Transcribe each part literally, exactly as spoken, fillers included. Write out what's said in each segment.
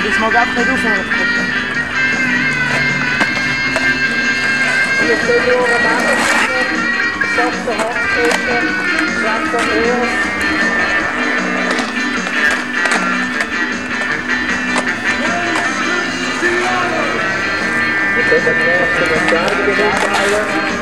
Und ich mag einfach nicht aufhören. Hier steht hier oben Männer, Softer Handgriffe, Schwester Ehren. Wir können jetzt noch das Berggewicht teilen.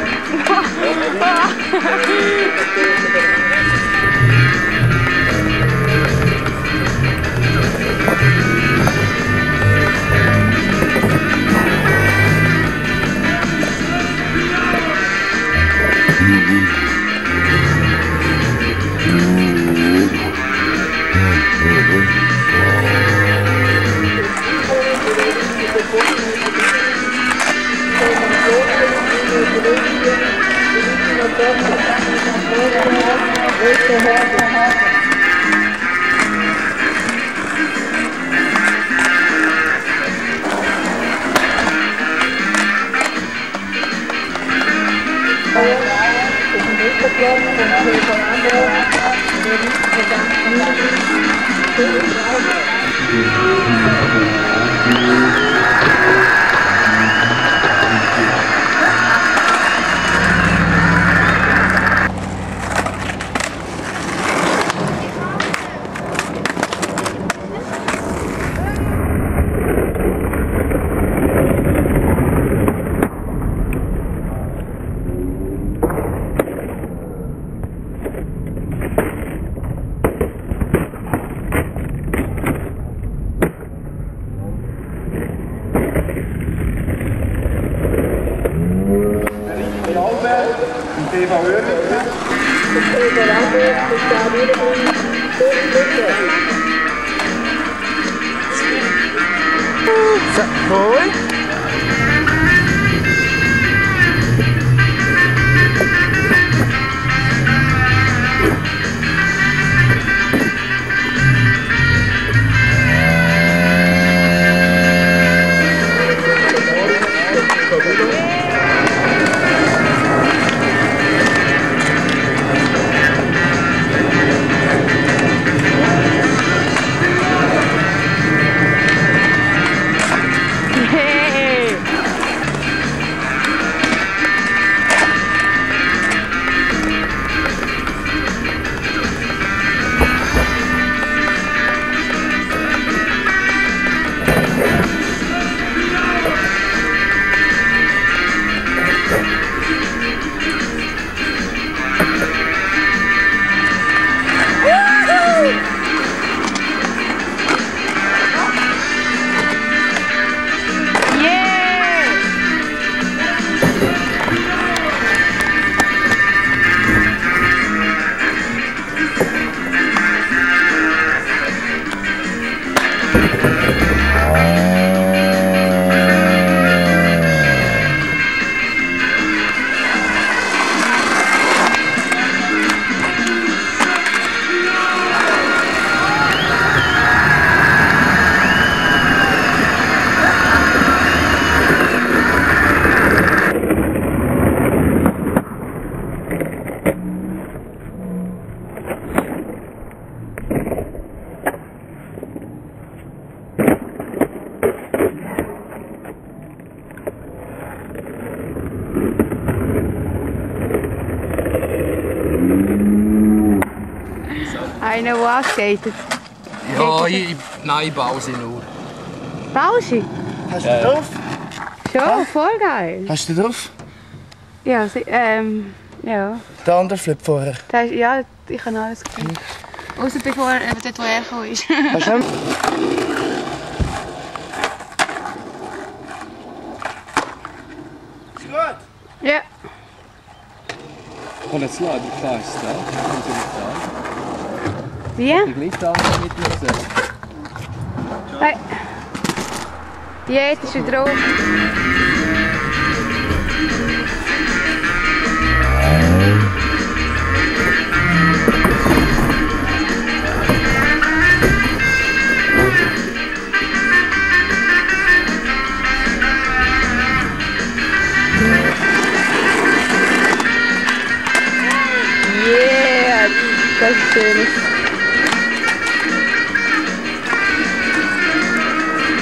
Cool. Einer, der anskatet? Ja, ich, nein, ich baue sie nur. Baust du? Hast du ja. drauf? Schon, ah. Voll geil. Hast du drauf? Ja, sie, ähm, ja. Der andere Flip vorher? Das, ja, ich habe alles gesehen. Mhm. Außer bevor er dort, wo er gekommen ist. Hast du Ist gut? Ja. Und jetzt laden wir klar, ist es da? Wie? Die gleich da mit mir gesehen. Hey. Jetzt ist er drauf. Yeah, das ist schön.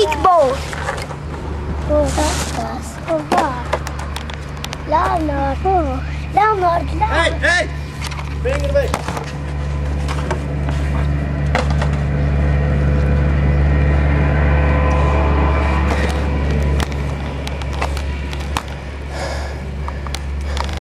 Speedboot. Hoe was das? Hoe war? Leonard, oh. Leonard, Leonard. Hey, hey! Vinger weg!